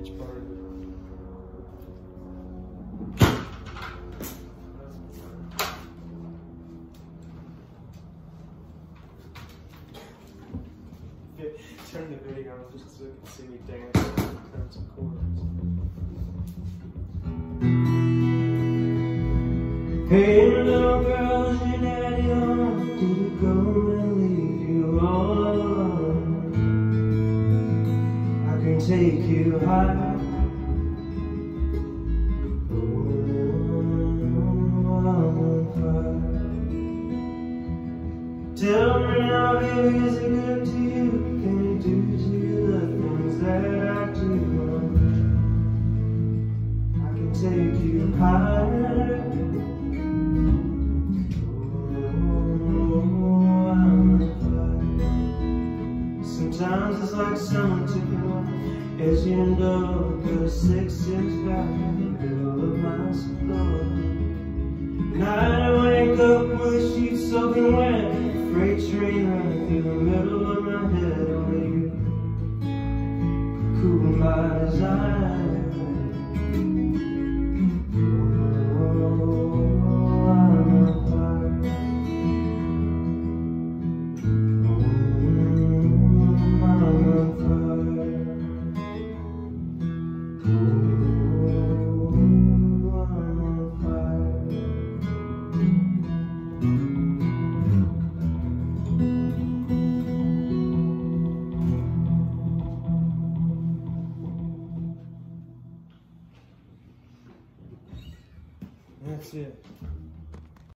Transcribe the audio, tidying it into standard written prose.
Which part? Turn the video on just so you can see me dance and turn some chords. Hey little girl, is your daddy home? Did he go and leave you all alone? I can take you high. Tell me now, baby, is it good to you? Can you do to you the things that I do? I can take you higher. Sometimes it's like someone took you on as you know, cause 6 inch back in the middle of my floor. Night I wake up with the sheets soaking wet, freight train running through the middle of my head. Only you cool my desire.